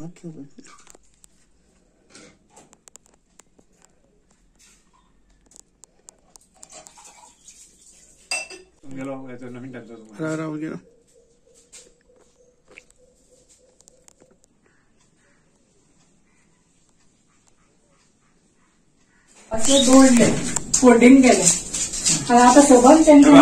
राव गेलो असे जोडले फोल्डिंग केले आणि आता सोबत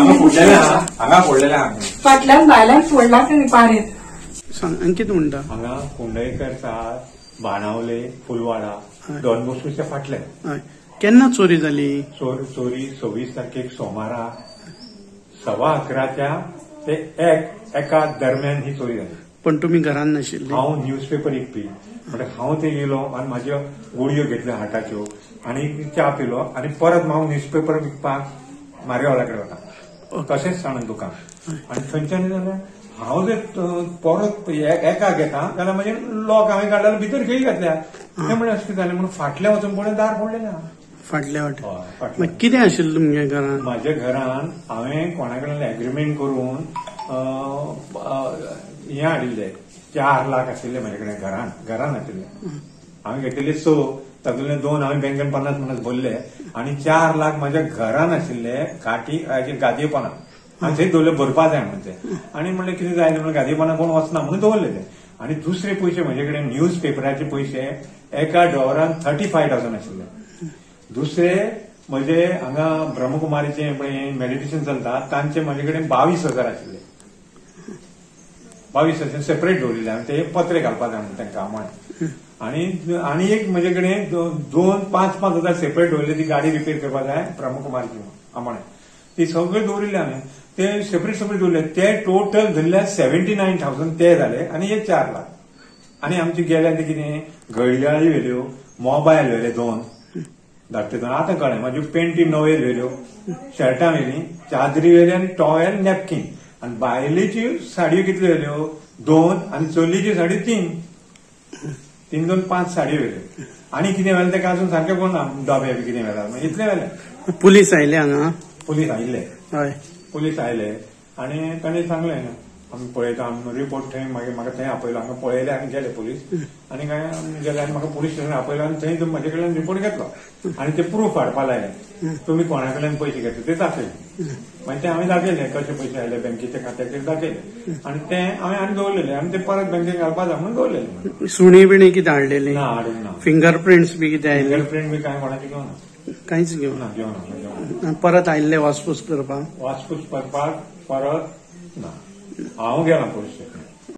फाटल्यान भायल्यान फोडला तेणी पारेत सांग अंकित म्हणटा हांगा कुंडयकर साद बाणावले फुलवाडा डॉन बॉस्कोच्या फाटल्यान हय केन्ना चोरी जाली चोरी 26 तारखेक सोमारा 11:15 ते 1 दरम्यान ही चोरी जाली पण तुम्ही घरान नाशिल्ले हांव न्यूजपेपर विकपी म्हणजे हांव ते गेलो आणि म्हाज्यो गुळयो घेतल्यो हाटाच्यो आणि च्या पिलो आणि परत हांव न्यूजपेपर विकपाक मारिवाला वता तशेंच सांगून तुका आणि थंयच्यान जाल्यार हांव जर परत एका घेता जाल्यार म्हाजे लॉक हांवें काडला भितर खंय घातल्या ते म्हणजे अशें जालें म्हणून फाटल्या वचून पळय दार पडलेलें आहा फाटल्या वाटेन कितें आशिल्लें तुमगे घरान म्हाज्या घरान हांवें कोणा कडल्यान एग्रीमेंट करून हें हाडिल्लें 4 लाख आशिल्ले म्हाजे कडेन घरान आशिल्ले हांवें घेतिल्ले 6 तातूंतले 2 हांवें बँकेन 50 भरले आणि 4 लाख म्हाज्या घरान आशिल्ले गादयेपणां हांवें थंय दवरले भरपा जाय म्हणजे आणि म्हणलें कितें जाय म्हणून गादयेपणां कोण वचना म्हणून दवरले ते आणि दुसरे पयशे म्हाजे कडेन न्यूज पेपराचे पयशे एका ड्रॉवरान 35,000 आशिल्ले दुसरे म्हणजे हांगा ब्रह्मकुमारीचे मेडिटेशन चलता तांचे म्हाजे कडेन 22,000 आशिल्ले 22,000 सेपरेट दवरिल्ले हांवें ते पत्रे घालपा जाय म्हणून तांकां आमोणें आनी एक म्हजे कडेन 2-5,000 सेपरेट दवरले ती गाडी रिपेर करपा जाय ब्रह्मकुमारीची आमोणें ती सगळे दवरिल्ले हांवें ते सेपरेट दवरले ते टोटल धरल्यार 79,000 ते जाले आनी एक 4 लाख आनी आमचे गेले ते कितें घडयाळी व्हेल्यो मोबायल व्हेले 2 धाकटे 2 आतां कळ्ळें म्हाज्यो पेंटी नवेल व्हेल्यो शर्टां व्हेलीं चादरी व्हेली आनी टॉवेल नॅपकीन आनी बायलेच्यो साडयो कितल्यो व्हेल्यो 2 आनी चलयेच्यो साडयो 3 2 5 साडयो व्हेल्यो आनी कितें व्हेलें तेका अजून सारकें कोण ना डबे बी कितें व्हेला इतलें व्हेलें पुलीस आयले हांगा पुलीस आयिल्ले हय पुलीस आयले आनी ताणें सांगलें आमी पळयता आमी रिपोर्ट थंय मागीर म्हाका थंय आपयलो हांगा पळयले आनी गेले पुलीस आनी काय गेले आनी म्हाका पुलीस स्टेशन आपयलो आनी थंय म्हाजे कडल्यान रिपोर्ट घेतलो आनी ते प्रूफ हाडपा लायले तुमी कोणा कडल्यान पयशे घेतले ते दाखयले मागीर ते हांवें दाखयले कशे पयशे आयले बँकेच्या खात्याचेर दाखयले आनी ते हांवें आनी दवरलेले आनी ते परत बँकेक घालपा जाय म्हणून दवरलेले सुणी बिणी कितें हाडलेली ना हाडूंक ना फिंगर प्रिंट्स बी कितें आयले फिंगरप्रिंट बी कांय कोणाचे घेवना कांयच घेवना घेवना परत आयिल्ले वासपूस करपाक वासपूस करपाक परत ना हांव गेला पुलीस स्टेशन